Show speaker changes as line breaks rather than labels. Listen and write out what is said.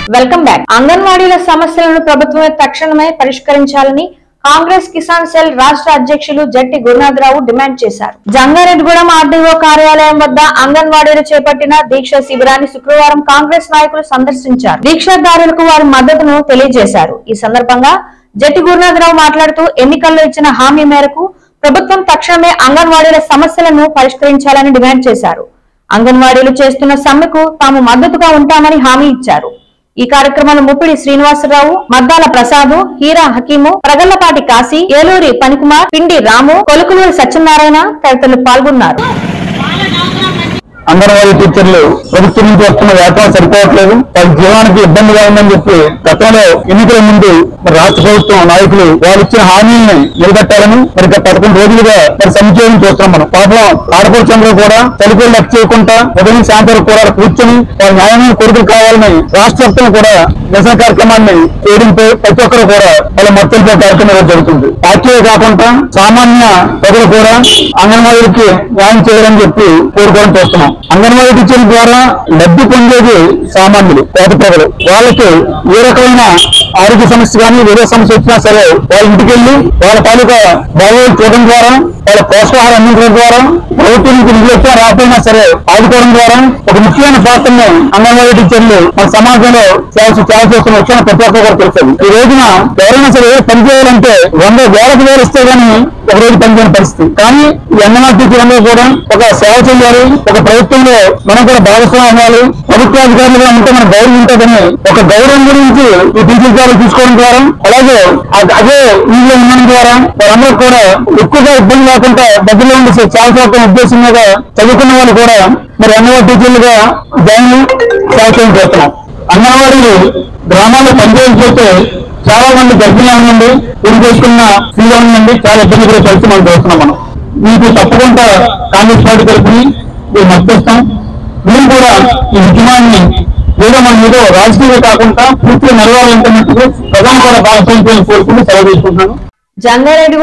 Welcome back. అంగన్వాడీల సమస్యలను ప్రభుత్వమే తక్షణమే పరిష్కరించాలని కాంగ్రెస్ కిసాన్ సెల్ రాష్ట్ర అధ్యక్షులు జట్టి గురునాథరావు డిమాండ్ చేశారు. జంగారెడ్డిగూడెం ఆర్డీఓ కార్యాలయం వద్ద అంగన్వాడీలు చేపట్టిన దీక్ష శిబిరాన్ని శుక్రవారం కాంగ్రెస్ నాయకులు సందర్శించారు. దీక్షాదారులకు వారి మద్దతును తెలియజేశారు. ఈ సందర్భంగా జట్టి గురునాథరావు మాట్లాడుతూ ఎన్నికల్లో ఇచ్చిన హామీ మేరకు ప్రభుత్వం తక్షణమే అంగన్వాడీల సమస్యలను పరిష్కరించాలని డిమాండ్ చేశారు. అంగన్వాడీలు చేస్తున్న సమ్మెకు తాము మద్దతుగా ఉంటామని హామీ ఇచ్చారు. ఈ కార్యక్రమంలో ముప్పిడి శ్రీనివాసరావు, మద్దాల ప్రసాద్, హీరా హకీము, ప్రగల్లపాటి కాశీ, ఏలూరి పనికుమార్, పిండి రాము, కొలుకులూరి సత్యనారాయణ తదితరులు పాల్గొన్నారు.
అంగన్వాడీ టీచర్లు ప్రభుత్వం నుంచి వస్తున్న వేతనం సరిపోవట్లేదు, వాళ్ళ జీవనానికి ఇబ్బందిగా ఉందని చెప్పి గతంలో ఎన్నికల ముందు రాష్ట్ర ప్రభుత్వం నాయకులు వాళ్ళు ఇచ్చిన హామీని నిలబెట్టాలని మరి 11 రోజులుగా మరి సంక్షేమం చూస్తున్నాం. మనం పాపం ఆడపడుచంద్రులు కూడా తలుపులు లెక్క చేయకుండా ఉదయం సాయంత్రం కూడా కూర్చొని వాళ్ళ న్యాయమైన కోరికలు కావాలని రాష్ట్ర వ్యాప్తంగా కూడా నిరసన కార్యక్రమాన్ని చేయడంతో ప్రతి ఒక్కరు కూడా వాళ్ళ మొత్తంపై కార్యక్రమం జరుగుతుంది. పార్టీలే కాకుండా సామాన్య ప్రజలు కూడా అంగన్వాడీలకి న్యాయం చేయాలని చెప్పి కోరుకోవడం చూస్తున్నాం. అంగన్వాడీ టీచర్ల ద్వారా లబ్ధి పొందేది సామాన్యులు, పేద ప్రజలు. వాళ్ళకి ఏ రకమైన ఆరోగ్య సమస్య కానీ వేరే సమస్య వచ్చినా సరే వాళ్ళ ఇంటికి వెళ్ళి వాళ్ళ తాలూకా బాగోగులు చూడడం ద్వారా, వాళ్ళ పోషకాహారం అందించడం ద్వారా, ప్రభుత్వం నుంచి నిధులు వచ్చినా రాకపోయినా సరే ఆదుకోవడం ద్వారా ఒక ముఖ్యమైన పాత్రని అంగన్వాడీ టీచర్లు మన సమాజంలో సేవ చేస్తున్న విషయాన్ని ప్రతి ఒక్కరు కూడా తెలుస్తుంది. ఈ రోజున ఎవరైనా సరే పని చేయాలంటే 100,000 ఇస్తే గానీ ఒక రోజు పనిచేయని పరిస్థితి. కానీ ఈ అంగన్వాడీ టీచర్లందరూ కూడా ఒక సేవ చేయాలి, ఒక ప్రభుత్వంలో మనం కూడా భాగస్వామ్యం అవ్వాలి, ప్రభుత్వ అధికారులుగా ఉంటే మన గౌరవం ఉంటుందని ఒక గౌరవం గురించి ఈ టీచర్ జాబులు తీసుకోవడం ద్వారా, అలాగే అదే ఇంట్లో ఉండడం ద్వారా వాళ్ళందరూ కూడా ఎక్కువగా ఇబ్బంది లేకుండా దగ్గరలో ఉండి చాలా ఉద్దేశం మీద చదువుకున్న వాళ్ళు కూడా మరి అంగన్వాడీ టీచర్లుగా జాయిన్ సేవ చేయడం చేస్తున్నాం. అంగన్వాడీలు గ్రామాల్లో పనిచేయకపోతే చాలా మంది గర్భిణీ ఉండండి, పెళ్లి చేసుకున్న స్త్రీలు ఉండండి, చాలా ఇబ్బంది కూడా కలిసి మనం చూస్తున్నాం. మనం మీకు తప్పకుండా కాంగ్రెస్ పార్టీ తరఫుని మేము మద్దతిస్తాం. మేము కూడా ఈ ఉద్యమాన్ని ఏదో మనం ఏదో రాజకీయంగా కాకుండా పూర్తిగా నెరవేరాలంటున్నట్టు ప్రజలు కూడా భాగస్వామ్యం కోరుకుంటూ సెలవు తీసుకుంటున్నాను.
జంగారెడ్డి